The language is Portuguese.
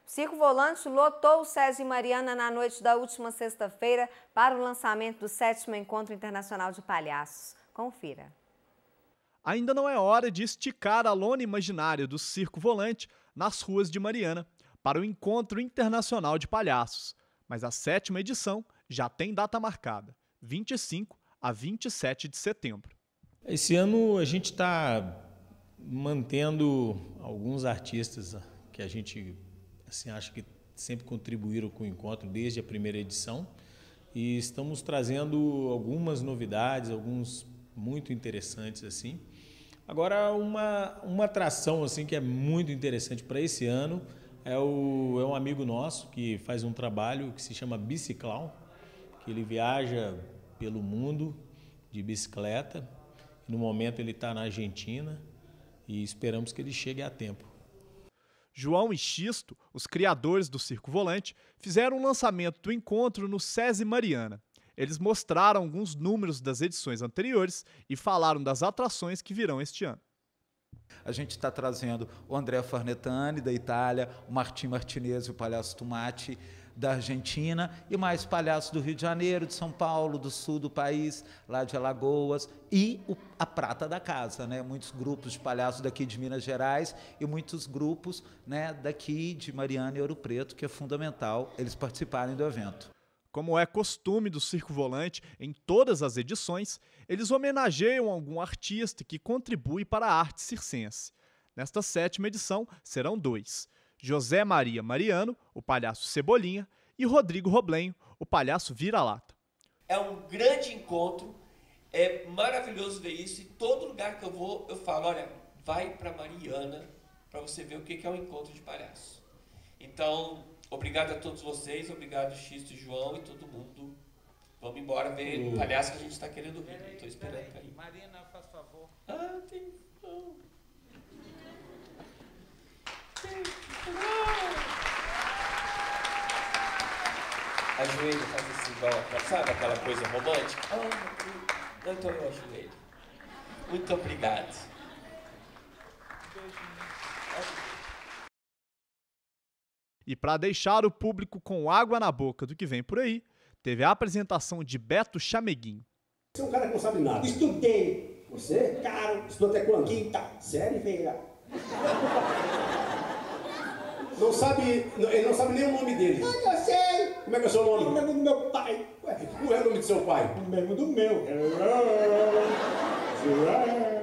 Circo Volante lotou o SESI Mariana na noite da última sexta-feira para o lançamento do 7º Encontro Internacional de Palhaços. Confira. Ainda não é hora de esticar a lona imaginária do Circo Volante nas ruas de Mariana para o Encontro Internacional de Palhaços, mas a 7ª edição já tem data marcada, 25 a 27 de setembro. Esse ano a gente está mantendo alguns artistas que a gente acha que sempre contribuíram com o encontro desde a primeira edição e estamos trazendo algumas novidades, alguns muito interessantes assim. Agora uma atração assim que é muito interessante para esse ano é um amigo nosso que faz um trabalho que se chama Biciclão, que ele viaja pelo mundo de bicicleta. No momento ele está na Argentina e esperamos que ele chegue a tempo. João e Xisto, os criadores do Circo Volante, fizeram o lançamento do encontro no SESI Mariana. Eles mostraram alguns números das edições anteriores e falaram das atrações que virão este ano. A gente está trazendo o Andrea Farnetani, da Itália, o Martim Martinezzi, o Palhaço Tomate, da Argentina, e mais palhaços do Rio de Janeiro, de São Paulo, do sul do país, lá de Alagoas, e a prata da casa, né? Muitos grupos de palhaços daqui de Minas Gerais e muitos grupos, né, daqui de Mariana e Ouro Preto, que é fundamental eles participarem do evento. Como é costume do Circo Volante, em todas as edições, eles homenageiam algum artista que contribui para a arte circense. Nesta 7ª edição, serão 2. José Maria Mariano, o palhaço Cebolinha, e Rodrigo Roblenho, o palhaço Vira-Lata. É um grande encontro, é maravilhoso ver isso, e todo lugar que eu vou, eu falo, olha, vai para Mariana, para você ver o que é um encontro de palhaço. Então, obrigado a todos vocês, obrigado Xisto, João e todo mundo. Vamos embora ver o palhaço que a gente está querendo ver. Estou esperando cair. Marina, faz favor. Ah, tem... Não. Ajoelho, faz assim, igual, sabe aquela coisa romântica? Ah, então eu ajoelho. Muito obrigado. E para deixar o público com água na boca do que vem por aí, teve a apresentação de Beto Chameguinho. Você é um cara que não sabe nada. Estudei. Você? Cara, estudou até quando? Quinta série, feira. Não sabe, ele não sabe nem o nome dele. Mas eu sei. Como é que é o seu nome? O nome do meu pai. Ué, qual é o nome do seu pai? O mesmo do meu.